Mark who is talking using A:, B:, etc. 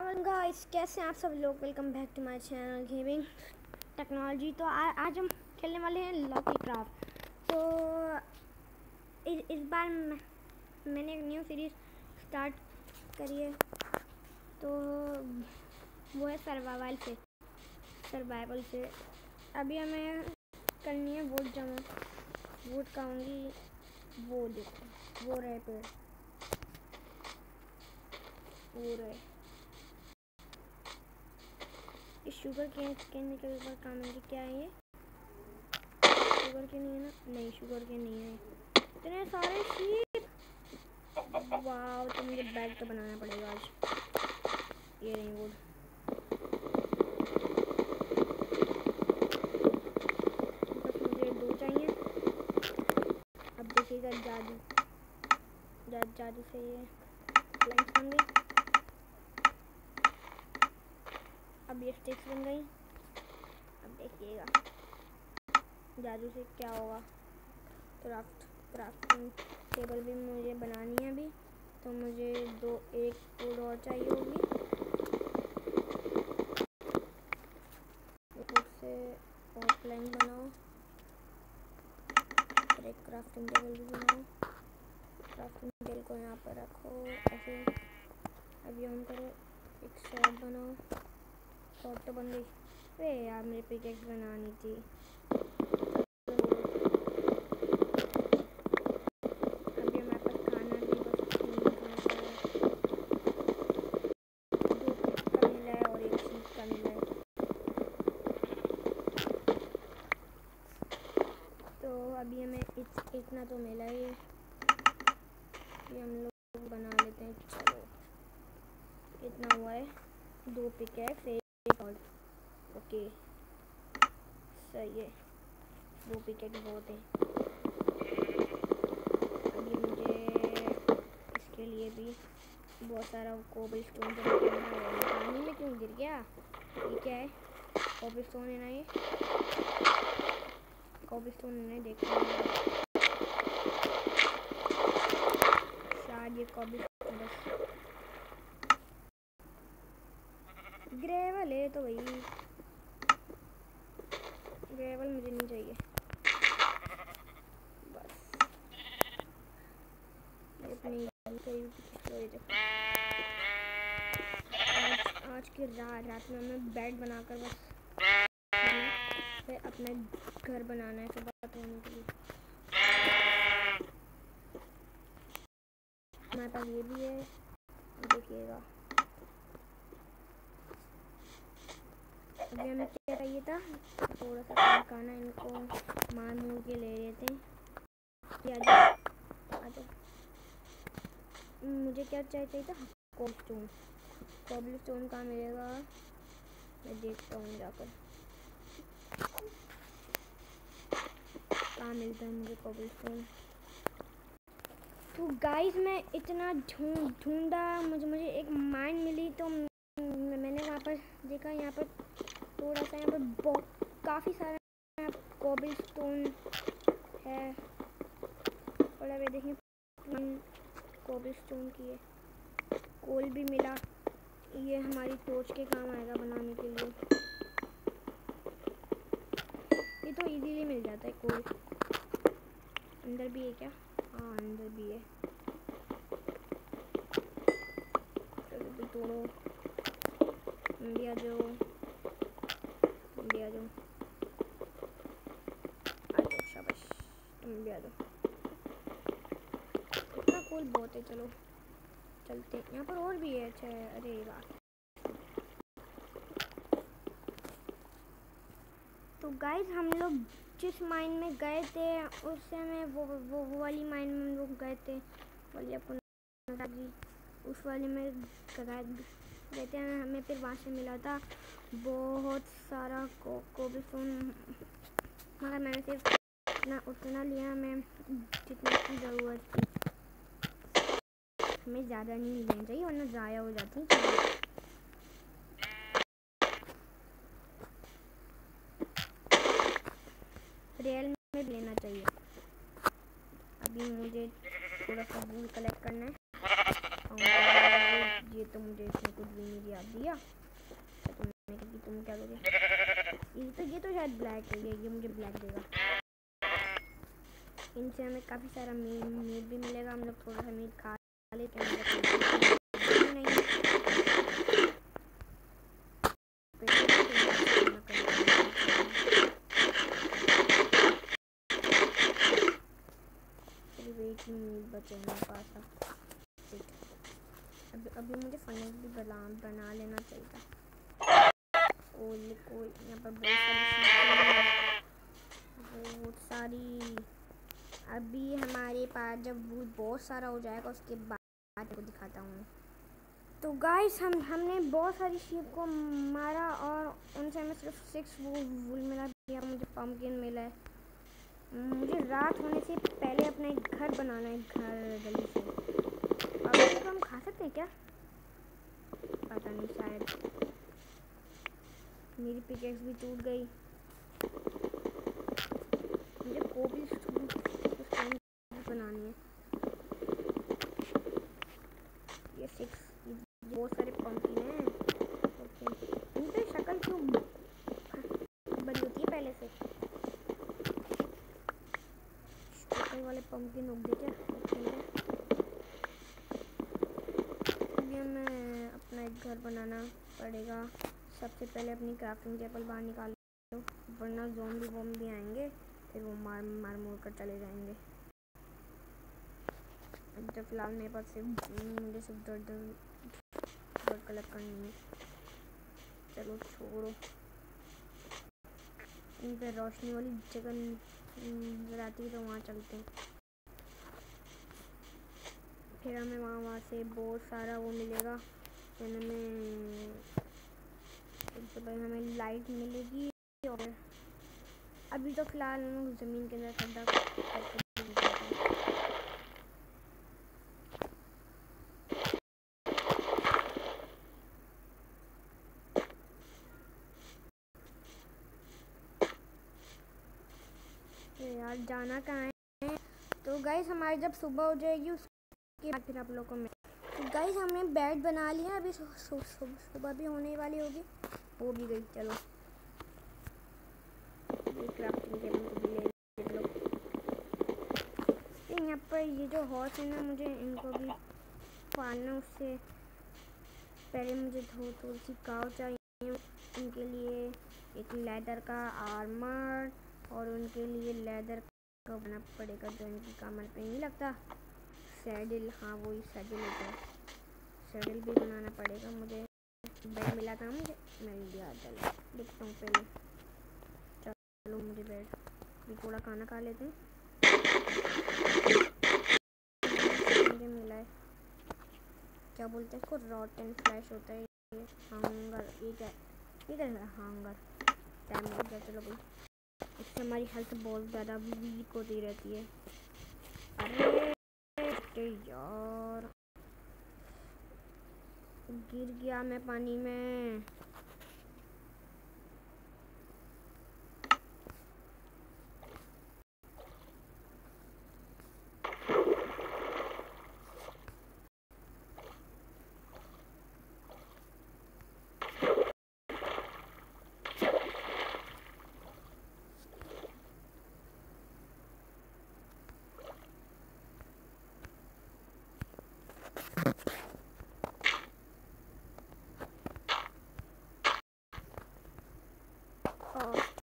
A: अस्सलाम गाइस, कैसे हैं आप सब लोग। Welcome back to my channel gaming technology. तो आज हम खेलने वाले हैं लॉकी क्राफ्ट। तो इस बार मैंने एक न्यू सीरीज़ स्टार्ट करी है, तो वो है सर्वाइवल से। अभी हमें करनी है वोट जमा। वोट खाऊंगी, वो देखो वो रहे पेड़, वो रहे। शुगर केन के ऊपर काम है। क्या है ये? शुगर केन नहीं है ना? नहीं, शुगर केन नहीं है। इतने सारे शीप, वाह। तो मुझे बैग तो बनाना पड़ेगा आज। ये नहीं वुड, बस मुझे 2 चाहिए। अब देखिएगा जादू से ये प्लैंक्स बन गई। अब ये स्टिक्स बन गई। अब देखिएगा जादू से क्या होगा। क्राफ्टिंग टेबल भी मुझे बनानी है अभी, तो मुझे एक वुड और चाहिए होगी। वुड से और प्लैंक बनाओ और एक क्राफ्टिंग टेबल भी बनाओ। क्राफ्टिंग टेबल को यहाँ पर रखो ऐसे। अभी ऑन करो, एक शॉर्ट बनाओ। शॉर्ट तो बन गई। अरे यार, मेरी पिकेक्स बनानी थी। अभी हमारे पास खाना भी बस 3 का मिला है और 1 शीप का मिला है। तो अभी हमें इतना तो मिला ही, ये हम लोग बना लेते हैं। चलो, कितना हुआ है? 2 पिकेक्स, 1 और। ओके, सही है। 2 पिकेक्स बहुत है। अभी मुझे इसके लिए भी बहुत सारा कोबल स्टोन करना है। पानी में क्यों गिर गया? ये क्या है? कोबल स्टोन है ना? ये कोबल स्टोन है, देखो शायद ये कोबल स्टोन। बस ग्रेवल है तो वही, ग्रेवल मुझे नहीं चाहिए। बस अपनी आज की रात में हमें बेड बनाकर बस फिर अपना घर बनाना है सुबह होने के लिए। हमारे पास ये भी है, देखिएगा। अभी हमें क्या चाहिए था? थोड़ा सा खाना, इनको मार मूर के ले लेते हैं। मुझे क्या चाहिए था? कोबल स्टोन कहाँ मिलेगा? मैं देखता हूँ जाकर कहाँ मिलता है मुझे कोबल स्टोन। तो गाइस, मैं इतना ढूंढा, मुझे एक माइन मिली। तो मैंने वहाँ पर देखा, यहाँ पर थोड़ा सा, यहाँ पर काफ़ी सारा कोबल स्टोन है। और अभी देखिए कोबल स्टोन की है। कोल भी मिला, ये हमारी टॉर्च के काम आएगा बनाने के लिए। ये तो इजीली मिल जाता है कोल। अंदर भी है क्या? हाँ, अंदर भी है। चलो तोड़ो, इंडिया जो आ जाओ, शाबाश, तुम भी आ जाओ। इतना कोल बहुत है। चलो चलते, यहाँ पर और भी है। अच्छा, अरे वाह। तो गाइस, हम लोग जिस माइन में गए थे उससे हमें वो वाली माइन में हम लोग गए थे, वाली आपको उस वाली में गए थे हमें। फिर वहाँ से मिला था बहुत सारा कोबल स्टोन, मगर मैंने सिर्फ उतना लिया हमें जितने की ज़रूरत थी। हमें ज़्यादा नहीं लेना चाहिए वरना ज़ाया हो जाती है। रियल में भी लेना चाहिए। अभी मुझे थोड़ा सा वूल कलेक्ट करना है और ये तो मुझे इसने कुछ भी नहीं दिया। तो तुम क्या करोगे? ये तो शायद ब्लैक है, ये मुझे ब्लैक देगा। इनसे हमें काफ़ी सारा मीट भी मिलेगा। हम लोग थोड़ा सा मीट खा लेते हैं। मीट बचे मेरे पास। अभी मुझे फर्नेस भी बना लेना चाहिए। कोई यहाँ पर बहुत सारी। अभी हमारे पास जब बहुत सारा हो जाएगा उसके बाद को दिखाता हूँ। तो गाइस हमने बहुत सारी शीप को मारा और उनसे हमें सिर्फ 6 वूल मिला। मुझे पम्पकिन मिला है। मुझे रात होने से पहले अपना एक घर बनाना है, घर गली से। और इसको हम खा सकते हैं क्या? पता नहीं, शायद। मेरी पिकेक्स भी टूट गई। मुझे कोबल स्टोन बनानी है। ये 6 बहुत सारे पंपकिन हैं। इन पे शक्ल क्यों बनी होती है पहले से? शक्ल वाले पंपकिन उग गए क्या? अभी हमें अपना एक घर बनाना पड़ेगा। सबसे पहले अपनी क्राफ्टिंग टेबल बाहर निकाल लो, वरना ज़ॉम्बी आएंगे, फिर वो मार मोड़ कर चले जाएंगे। अब तो फिलहाल मेरे पास मुझे सिर्फ डॉट कलेक्ट करनी है। चलो छोड़ो, इन पर रोशनी वाली जगह रहती है तो वहाँ चलते हैं। फिर हमें वहाँ से बहुत सारा वो मिलेगा। फिर हमें लाइट मिलेगी। और अभी तो फिलहाल हम ज़मीन के अंदर खड्डा करके यार जाना कहाँ है? तो गाइस हमारी जब सुबह हो जाएगी उसके बाद फिर आप लोगों को मैं। तो गाइस हमने बेड बना लिया। अभी सुबह भी होने वाली होगी, हो भी गई। चलो क्राफ्टिंग टेबल को भी ले लो। यहाँ पर ये जो हॉर्स है ना, मुझे इनको भी पालना। उससे पहले मुझे थोड़ी सी काव चाहिए। उनके लिए एक लेदर का आर्मर और उनके लिए लेदर का बनाना पड़ेगा जो इनकी कमर पे नहीं लगता। सैडल, हाँ वही सैडल होता है। सैडल भी बनाना पड़ेगा मुझे। बेड मिला था मुझे, मैं दिया। चलो देखता हूँ पहले। चलो मुझे बेड भी, थोड़ा खाना खा लेते हैं। मुझे मिला है, क्या बोलते हैं इसको, रॉटन फ्लैश होता है ये। हंगर, ये क्या हंगर टाइम हो गया। चलो भाई, इससे हमारी हेल्थ बहुत ज़्यादा वीक होती रहती है। अरे यार, गिर गया मैं पानी में।